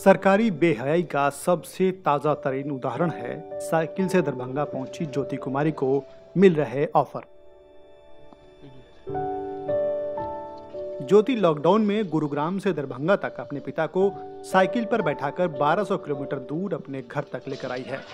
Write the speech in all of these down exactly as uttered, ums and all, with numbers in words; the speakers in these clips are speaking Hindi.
सरकारी बेहयाई का सबसे ताजा तरीन उदाहरण है साइकिल से दरभंगा पहुंची ज्योति कुमारी को मिल रहे ऑफर। ज्योति लॉकडाउन में गुरुग्राम से दरभंगा तक अपने पिता को साइकिल पर बैठाकर बारह सौ किलोमीटर दूर अपने घर तक लेकर आई है।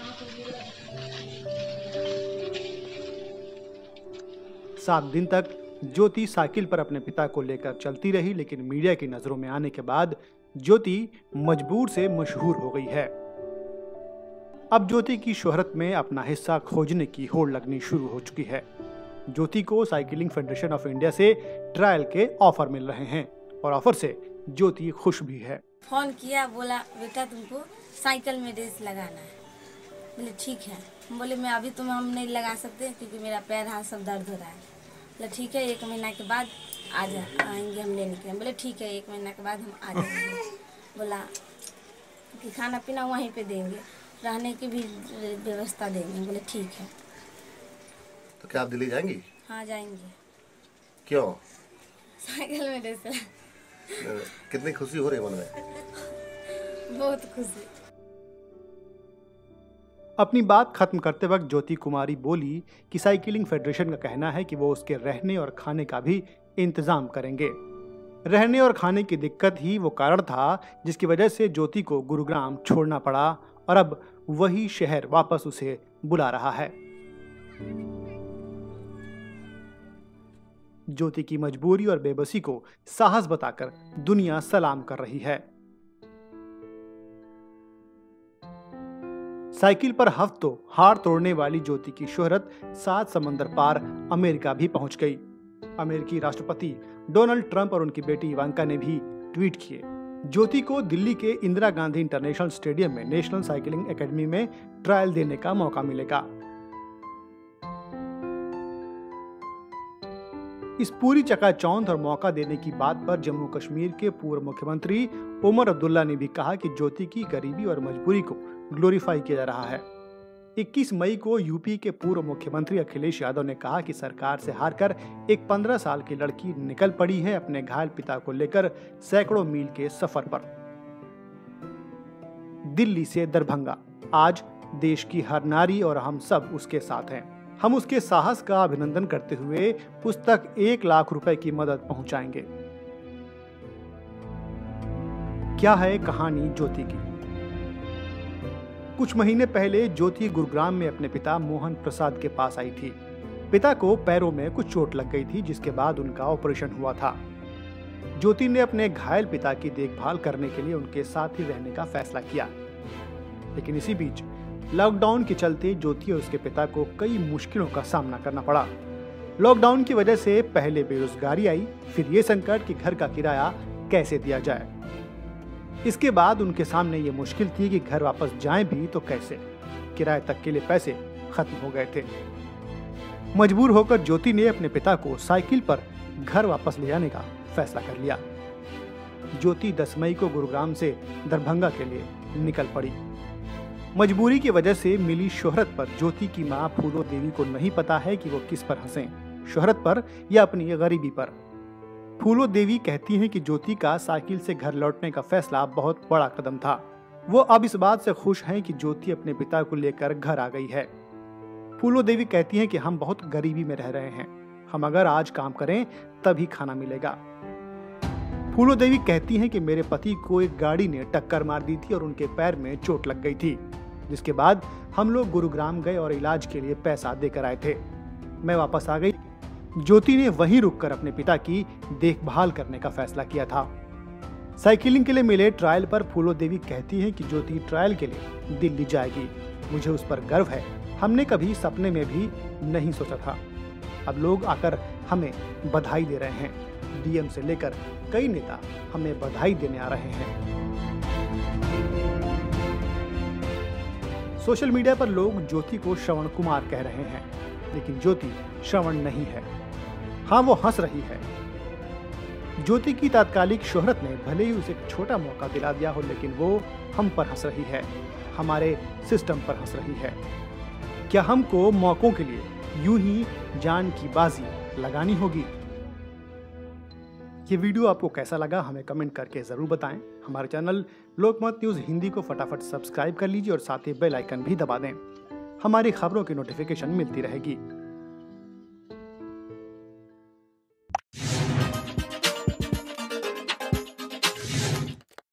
सात दिन तक ज्योति साइकिल पर अपने पिता को लेकर चलती रही, लेकिन मीडिया की नजरों में आने के बाद ज्योति मजबूर से मशहूर हो गई है। अब ज्योति की शोहरत में अपना हिस्सा खोजने की होड़ लगनी शुरू हो चुकी है। ज्योति को साइकिलिंग फेडरेशन ऑफ इंडिया से ट्रायल के ऑफर मिल रहे हैं और ऑफर से ज्योति खुश भी है। फोन किया, बोला बेटा तुमको साइकिल में रेस लगाना है। बोले ठीक है। बोले मैं अभी तुम्हें हम नहीं लगा सकते क्योंकि मेरा पैर हाथ सब दर्द हो रहा है। बोले ठीक है, एक महीना के बाद आ जा आएंगे हम लेने के लिए। बोले ठीक है, एक महीना के बाद हम आ जाएंगे। बोला कि खाना पीना वहीं पे देंगे, रहने की भी व्यवस्था देंगे। बोले ठीक है। तो क्या आप दिल्ली जाएंगी? हाँ जाएंगे। क्यों? साइकिल में रेस। कितनी खुशी हो रही है मन में? बहुत खुशी। अपनी बात खत्म करते वक्त ज्योति कुमारी बोली कि साइकिलिंग फेडरेशन का कहना है कि वो उसके रहने और खाने का भी इंतजाम करेंगे। रहने और खाने की दिक्कत ही वो कारण था जिसकी वजह से ज्योति को गुरुग्राम छोड़ना पड़ा और अब वही शहर वापस उसे बुला रहा है। ज्योति की मजबूरी और बेबसी को साहस बताकर दुनिया सलाम कर रही है। साइकिल पर हफ्तों हार तोड़ने वाली ज्योति की शोहरत सात समंदर पार अमेरिका भी पहुंच गई। अमेरिकी राष्ट्रपति डोनाल्ड ट्रंप और उनकी बेटी इवांका ने भी ट्वीट किए। ज्योति को दिल्ली के इंदिरा गांधी इंटरनेशनल स्टेडियम में नेशनल साइकिलिंग एकेडमी में ट्रायल देने का मौका मिलेगा। इस पूरी चकाचौंध और मौका देने की बात पर जम्मू कश्मीर के पूर्व मुख्यमंत्री उमर अब्दुल्ला ने भी कहा कि ज्योति की गरीबी और मजबूरी को ग्लोरीफाई किया जा रहा है। इक्कीस मई को यूपी के पूर्व मुख्यमंत्री अखिलेश यादव ने कहा कि सरकार से हारकर एक पंद्रह साल की लड़की निकल पड़ी है अपने घायल पिता को लेकर सैकड़ों मील के सफर पर। दिल्ली से दरभंगा, आज देश की हर नारी और हम सब उसके साथ हैं। हम उसके साहस का अभिनंदन करते हुए पुस्तक एक लाख रुपए की मदद पहुंचाएंगे। क्या है कहानी ज्योति की? कुछ महीने पहले ज्योति गुरुग्राम में अपने पिता मोहन प्रसाद के पास आई थी। पिता को पैरों में कुछ चोट लग गई थी जिसके बाद उनका ऑपरेशन हुआ था। ज्योति ने अपने घायल पिता की देखभाल करने के लिए उनके साथ ही रहने का फैसला किया, लेकिन इसी बीच लॉकडाउन के चलते ज्योति और उसके पिता को कई मुश्किलों का सामना करना पड़ा। लॉकडाउन की वजह से पहले बेरोजगारी आई, फिर ये संकट कि घर का किराया कैसे दिया जाए। इसके बाद उनके सामने ये मुश्किल थी कि घर वापस जाएं भी तो कैसे, किराए तक के लिए पैसे खत्म हो गए थे। मजबूर होकर ज्योति ने अपने पिता को साइकिल पर घर वापस ले जाने का फैसला कर लिया। ज्योति दस मई को गुरुग्राम से दरभंगा के लिए निकल पड़ी। मजबूरी की वजह से मिली शोहरत पर ज्योति की मां फूलो देवी को नहीं पता है कि वो किस पर हंसें, शोहरत पर या अपनी गरीबी पर। फूलो देवी कहती हैं कि ज्योति का साइकिल से घर लौटने का फैसला बहुत बड़ा कदम था। वो अब इस बात से खुश हैं कि ज्योति अपने पिता को लेकर घर आ गई है। फूलो देवी कहती हैं कि हम बहुत गरीबी में रह रहे हैं, हम अगर आज काम करें तभी खाना मिलेगा। फूलो देवी कहती हैं कि मेरे पति को एक गाड़ी ने टक्कर मार दी थी और उनके पैर में चोट लग गई थी, जिसके बाद हम लोग गुरुग्राम गए और इलाज के लिए पैसा देकर आए थे। मैं वापस आ गई। ज्योति ने वहीं रुककर अपने पिता की देखभाल करने का फैसला किया था। साइकिलिंग के लिए मिले ट्रायल पर फूलो देवी कहती हैं कि ज्योति ट्रायल के लिए दिल्ली जाएगी। मुझे उस पर गर्व है, हमने कभी सपने में भी नहीं सोचा था। अब लोग आकर हमें बधाई दे रहे हैं। डीएम से लेकर कई नेता हमें बधाई देने आ रहे हैं। सोशल मीडिया पर लोग ज्योति को श्रवण कुमार कह रहे हैं, लेकिन ज्योति श्रवण नहीं है। हाँ, वो हंस रही है। ज्योति की तात्कालिक शोहरत ने भले ही उसे एक छोटा मौका दिला दिया हो, लेकिन वो हम पर हंस रही है, हमारे सिस्टम पर हंस रही है। क्या हमको मौकों के लिए यूं ही जान की बाजी लगानी होगी? ये वीडियो आपको कैसा लगा हमें कमेंट करके ज़रूर बताएं। हमारे चैनल लोकमत न्यूज़ हिंदी को फटाफट सब्सक्राइब कर लीजिए और साथ ही बेल आइकन भी दबा दें। हमारी खबरों की नोटिफिकेशन मिलती रहेगी।